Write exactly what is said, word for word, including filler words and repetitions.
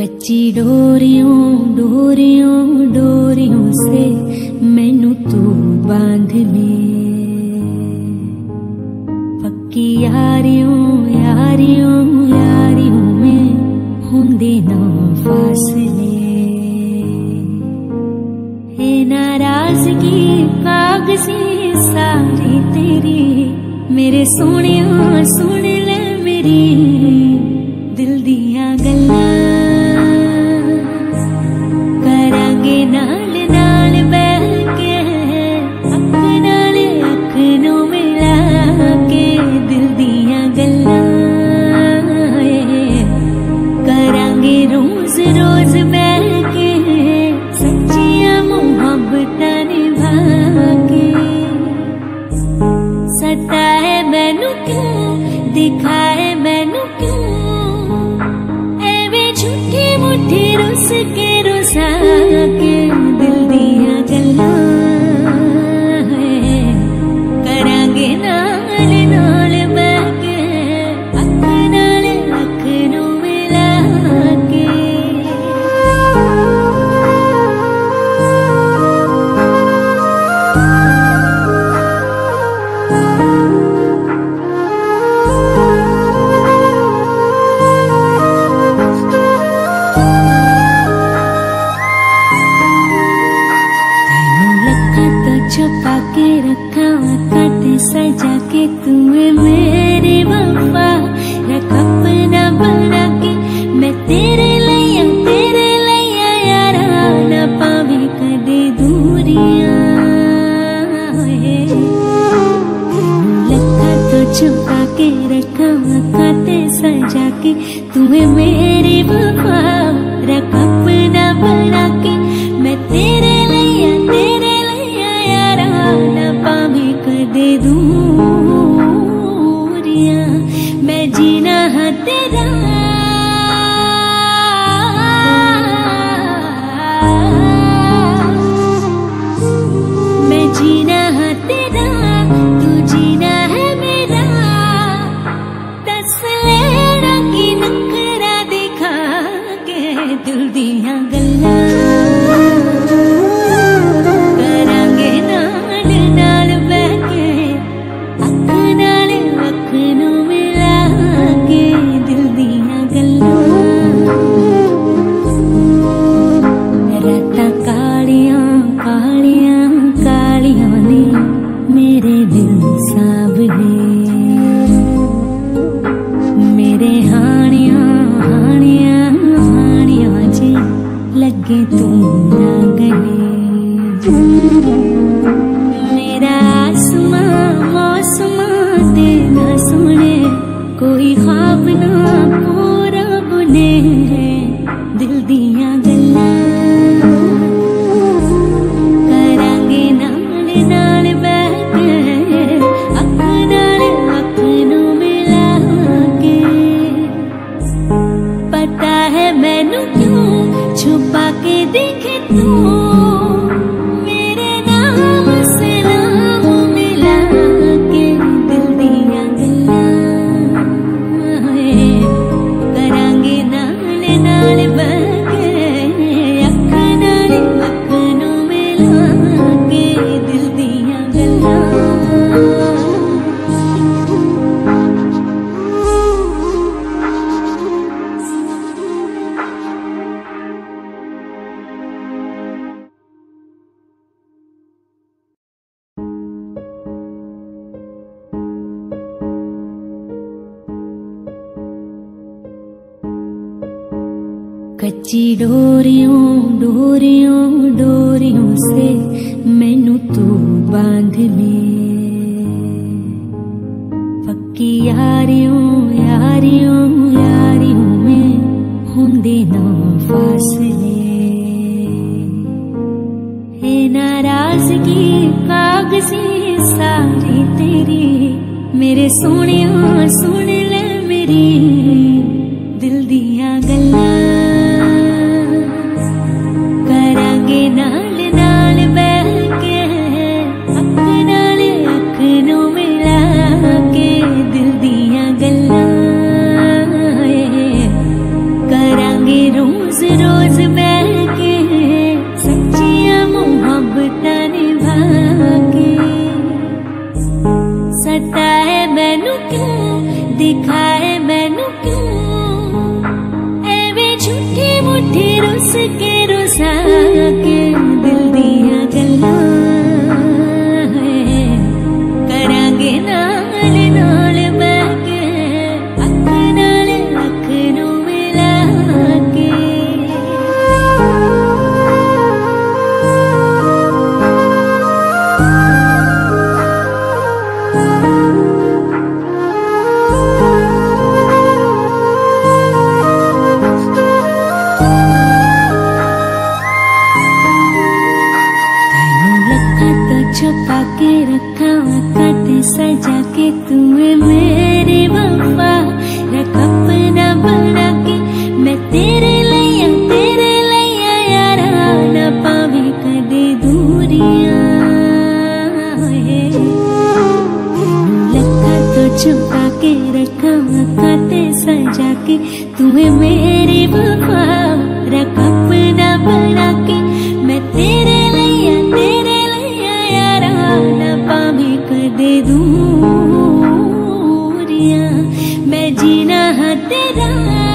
कच्ची डोरियों डोरियों डोरियों से मैनू तू बांध ले, पक्की यारियों यारियों यारियों में होंदे ना फासले। हे नाराजगी कागज़ी सारी तेरी, मेरे सोनिया सुन ले मेरी दिल दियां गल्लां, करांगे नाल नाल बैठ के अख नाल अख नू मिला के दिल दियां गल्लां, करांगे रोज रोज बैठ के सच्चियां मुहब्बतां निभा के। सता है मैनू क्यों, दिखा है मैनू क्यों, झूठी मुठी रुस के रुसा के दिल दियां गल्लां, करांगे नाल नाल बैठ के अख नाल अख नू मिला के। छुपा के रखा कट सजा के तुम्हें मेरी वफा रख अपना बना के, मैं तेरे लिया तेरे लिया यारा ना पावे कदे दूरियां। लखा तो छुपा के रखा कट सजा के तुम्हें मेरी वफा रख अपना बना के, मैं तेरे लिया तेरे ना पावे कदे दूरियां। मैं जीना है तेरा, मैं जीना है तेरा, तू जीना है मेरा। दस लेना की नखरा दिखा के दिल दियां गल्लां, मेरे दिल सावले मेरे हानिया हानिया हानिया जे लगे तू ना गले। मेरा आसमां मौसमां ते ना सुने, कोई ख्वाब ना पूरा बुने दिल दियां गल्लां, करांगे नाल नाल बैठ के अख नाल अख नू मिला के। पता है मैनू क्यों छुपा के देखे तू मेरे नाम से नाम मिला के दिल दियां गल्लां, करांगे नाल नाल बैठ के अख नाल अख नू मिला के दिल दियां गल्लां। कच्ची डोरियों डोरियों डोरियों से मैनू तू बांध ले, पक्की यारियों यारियों यारियों में होंदे ना फासले। हे नाराजगी कागज़ी सारी तेरी, मेरे सोनिया सुन ले मेरी दिल दियां गल्लां, करांगे नाल नाल बैठ के अख नाल अख नू मिला के दिल दियां गल्लां, करांगे रोज हंस के रुसा के दिल दिया गल्ला है करांगे नाल नाल बैके अख नाल अख नू मिला के छुपा के रखा काटे सजा के तुम्हें मेरी वफा रख अपना बना के मैं तेरे लिया तेरे लिया यारा ना पावे कदे दूरियां लखा तो छुपा के रखा काटे सजा के तुम्हें मेरी वफा रख अपना बना के मैं तेरे लिया तेरे दे दूरियां मैं जीना है तेरा